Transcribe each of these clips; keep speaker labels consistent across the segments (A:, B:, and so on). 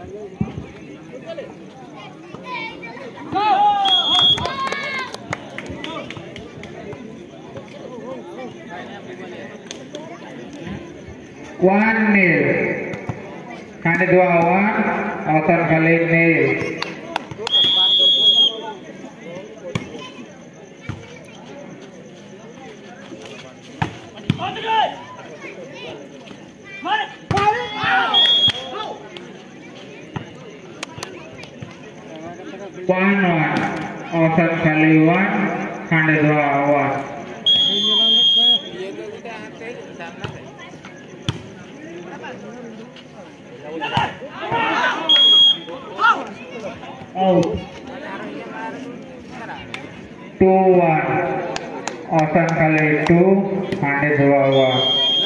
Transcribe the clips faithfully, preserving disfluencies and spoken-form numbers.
A: One nil. Kali dua one, Oton kali nil. One one, Oton kali one, kali dua one. Out. Two one. Oton kali two, kali dua one.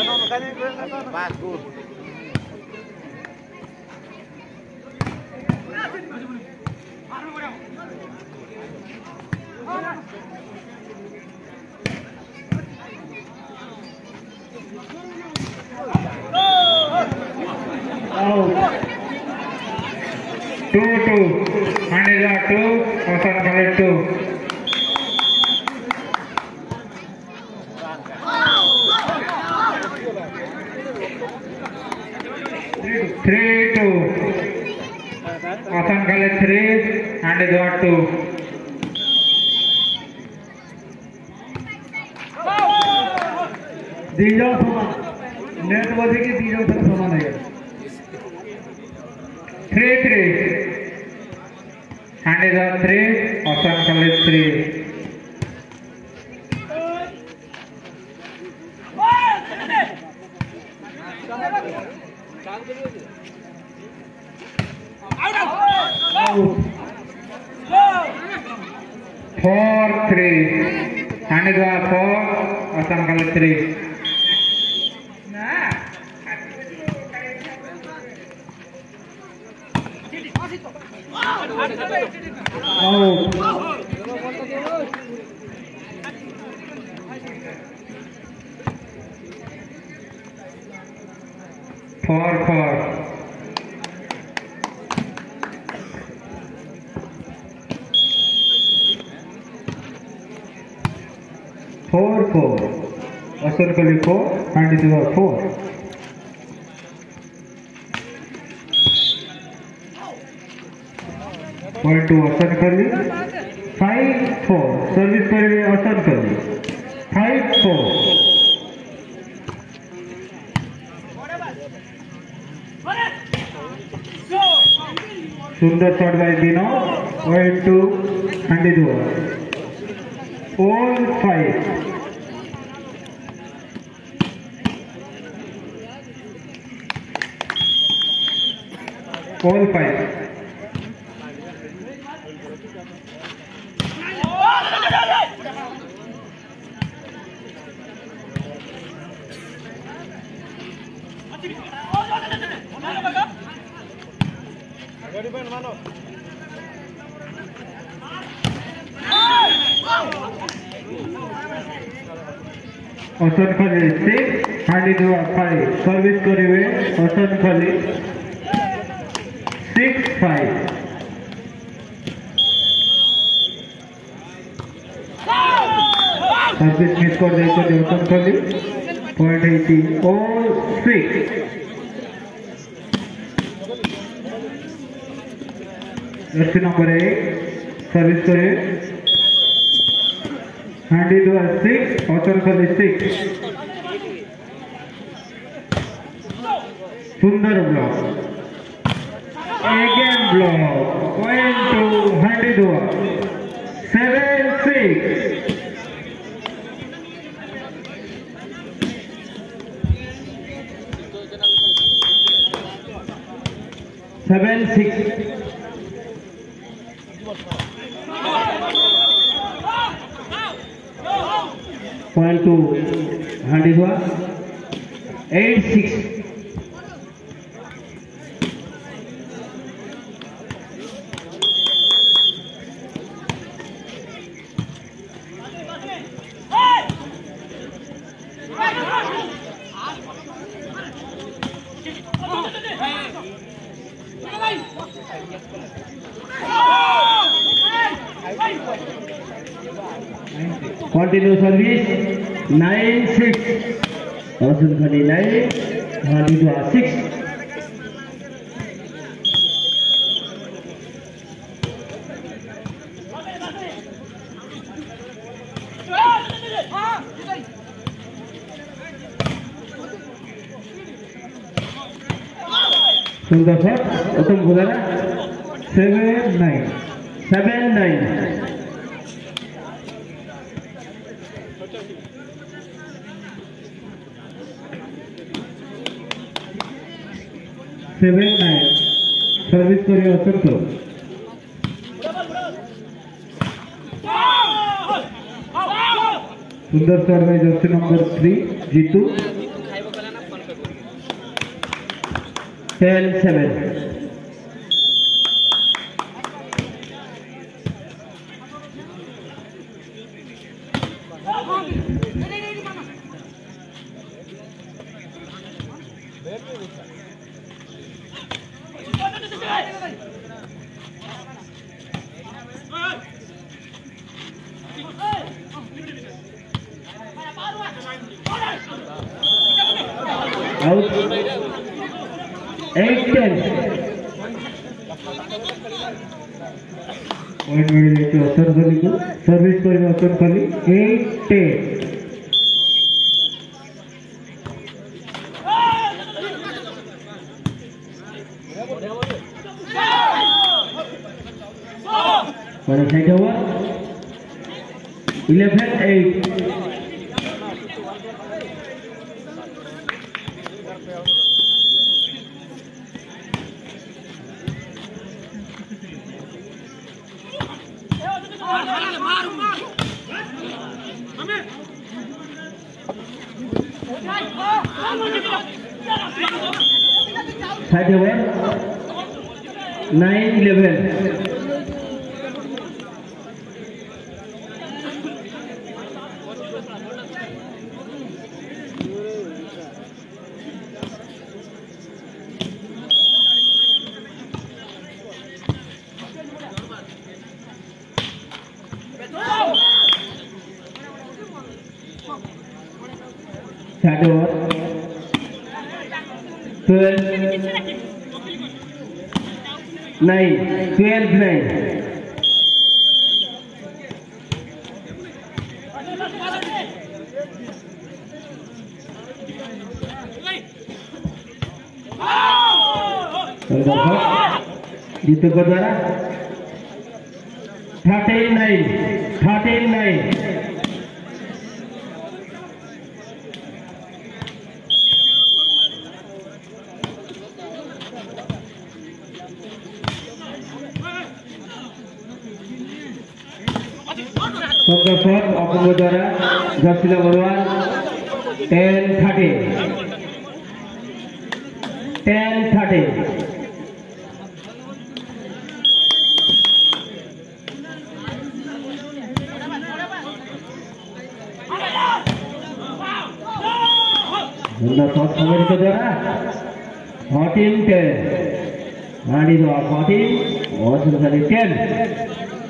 A: Out. Two two. Kali two, Oton kali two. Three two. Oton kali three, and dua two.
B: तीनों समान net बजे की तीनों सब समान है
A: Three three. And dua three, Oton kali three. Four three. And dua four, Oton kali three. Out. Four four. Four four. Oton kali four, and dua four. Point to Oton kali. Five four. Service kali Oton kali. Five four. Sundar shot by Dino. Point to Handidua. All five. All five. Oton kali six, Handidua five. Service karibe Oton kali six five. Service miss कर देते हैं Oton kali point eighty all six. Jersey number eight. Service करे Handidua six, Oton kali six. Sundar block. Again block. Point to Handidua. Seven six. Seven six. Point to Handidua. Eight six.
C: Hey!
A: Continue service nine six. Arjun Khani nine, Halidwa six. Sundar shot, Uttam Khulana seven nine, seven nine. Seven nine. Service kori Asanto. Sundar shot by jersey number three, Jitu. ten seven. Out. eight ten. Point मिले तो असर खली को service करें असर खली eight ten. Pada side over eleven eight. Side over nine eleven. Side over twelve nine, twelve nine. Jitu ko द्वारा thirteen nine, thirteen nine. Sundar shot Apurva द्वारा jersey number one ten thirteen, ten thirteen. Sundar shot Apurva द्वारा fourteen ten. Halidwa fourteen, Arjun Khani ten.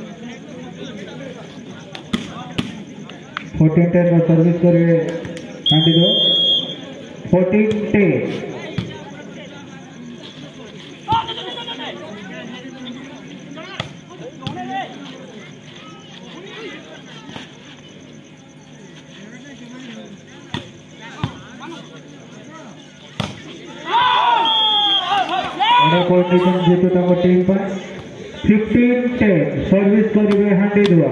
A: fourteen ten का service करे Halidwa fourteen ten. Condition Jitu tamo team पर fifteen ten service करिवे Halidwa.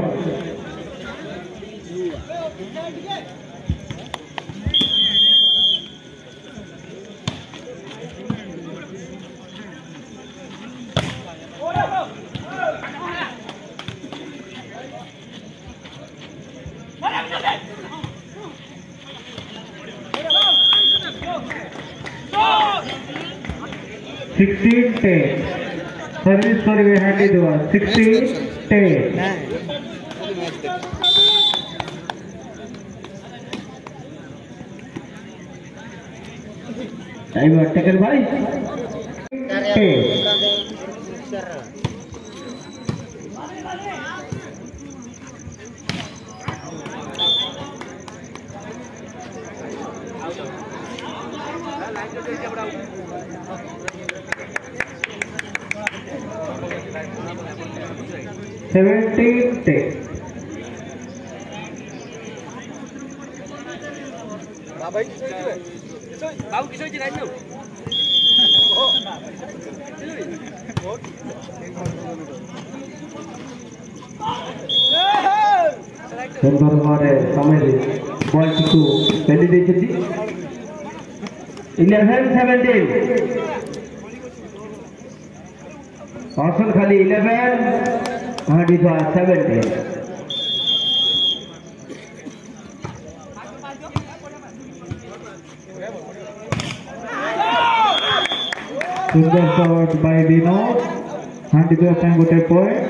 A: sixteen ten service करिवे Halidwa sixteen ten. Time taken भाई ten. seventeen ten. सुंदर मारे समय ball को पेली देछथि eleven seventeen ऑप्शन खाली eleven हाडी तो seventeen सुंदर शॉट बाय डिनो हाडी तो टाइम गोटे पॉइंट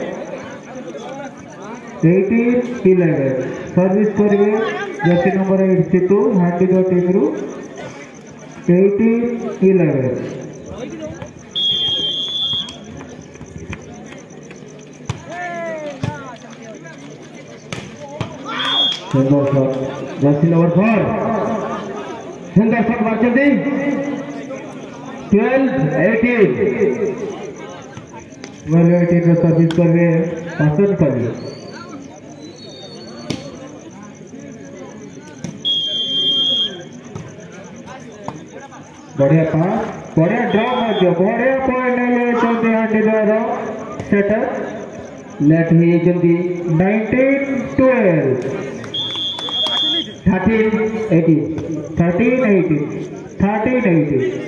A: eighteen eleven सर्विस करिवे जर्सी नंबर eighty-two हाडी तो टीम रु eighteen eleven सुंदर शॉट जर्सी नंबर four सुंदर शॉट मारचंदी twelve eighteen twelve eighteen रो सर्विस करवे पसंद करिवे बढ़िया पास बढ़िया ड्रॉ मध्य बढ़िया पॉइंट ले चलते हांडी द्वारा सेटर लेट ही जल्दी nineteen twelve thirteen eighteen thirteen eighteen thirteen eighteen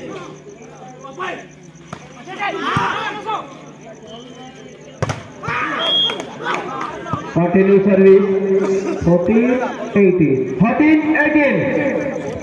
A: continue service fourteen eighteen fourteen eighteen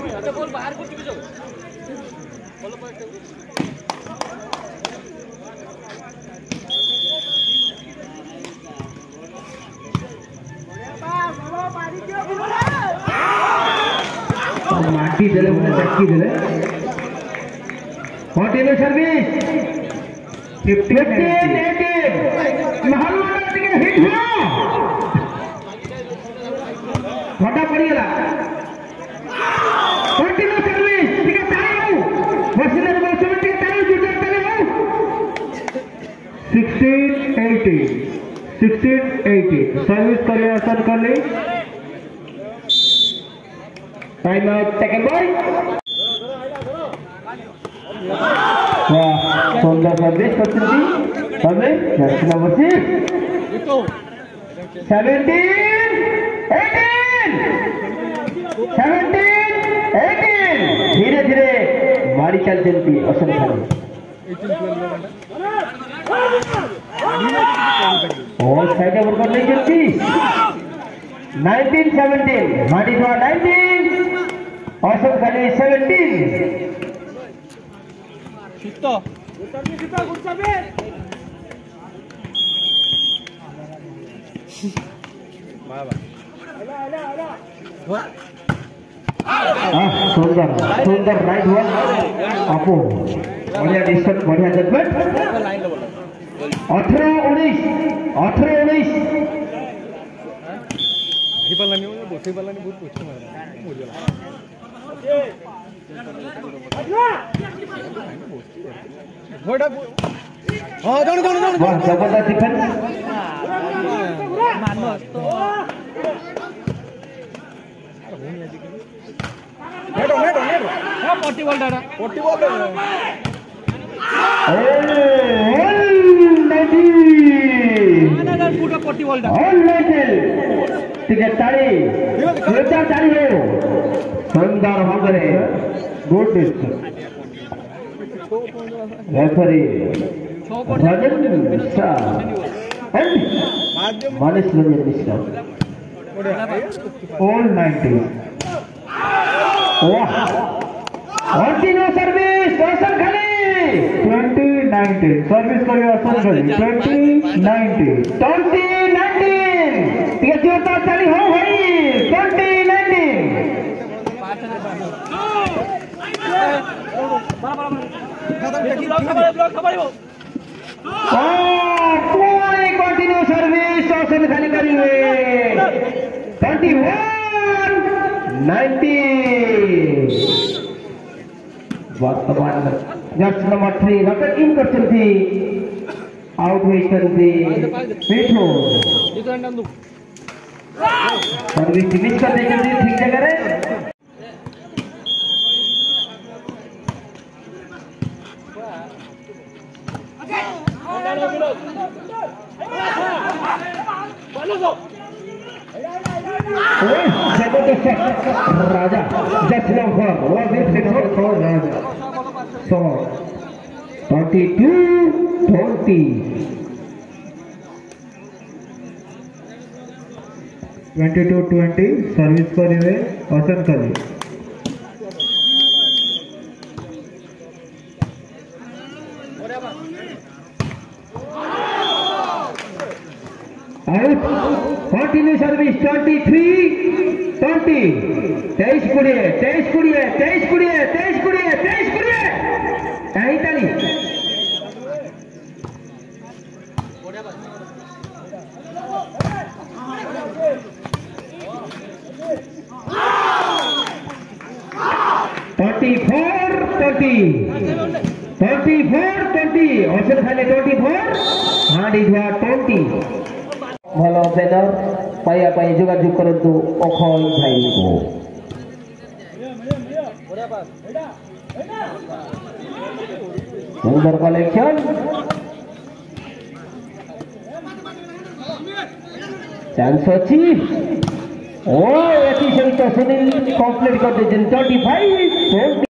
A: माटी देले चक्की देले कंटिन्यू सर्विस fifteen eighteen महल वाला टिके हिट हुआ घटा पड़ी गला कंटिन्यू सर्विस टिके ताई हो वसीला रे बस टिके ताई जुटा तले हो sixteen eighteen sixteen eighteen service करे आसन कर ले टाइम आउट टेकन बॉय वाह सुंदर सर्विस करती service jersey number six seventeen eighteen seventeen eighteen धीरे धीरे मारी चलती असन खाली और साइड वर्कर नहीं चलती nineteen seventeen मारी हुआ nineteen औसत खाली seventeen
B: शितो गुस्साबे शितो गुस्साबे बाबा आला आला आला
A: हां सुंदर सुंदर राइट हुआ आपो बढ़िया डिस्टेंस बढ़िया जजमेंट
B: लाइन लो
A: अठारह उन्नीस अठारह उन्नीस
B: ही बल्ला नहीं वो बोथे बल्ला नहीं बहुत पूछ मारा मुझे घोड़ा हां दोन दोन दोन
A: वाह जबरदस्त डिफेंस
B: मानो तो नेटो नेटो नेटो हां पट्टी बॉल डाटा पट्टी बॉल
A: ऑल नाइटी
B: ना ना पूरा पट्टी बॉल डाटा
A: ऑल नाइटी टिकट ताड़ी जोरदार ताड़ी हो सुंदर भागरे good distance referee Rajan Shah and Manish Ranjan Mishra ऑल नाइटी वाह कंटिन्यू सर्विस असन खाली twenty nineteen सर्विस करियो असन खाली twenty nineteen twenty nineteen टिके जोरदार ताली हो भाई twenty nineteen बड़ा बड़ा ब्लॉक खबर ब्लॉक खबर ऑप्शन खाली करिए ट्वेंटी वन नाइंटी वर्तमान just number three racket in करछन्ती आउट होइछन्ती मिठू सर्विस मिस कर देछन्ती ठीक जगह रे Raja just number one six four Raja so twenty two twenty twenty two twenty service करेंगे असन खाली out continue service twenty three twenty तेईस कोड़े तेईस कोड़े तेईस कोड़े तेईस कोड़े तेईस कोड़े कहीं ताली twenty four twenty twenty four twenty option खाली ट्वेंटी फोर हाँ डिजवा ट्वेंटी भलो बेनर पाया पाई जोगाजोग करंतु अखय भाई को सुंदर कलेक्शन चांस अच्छी ओ एटी सहित सुनील कंप्लीट कर दे ट्वेंटी फाइव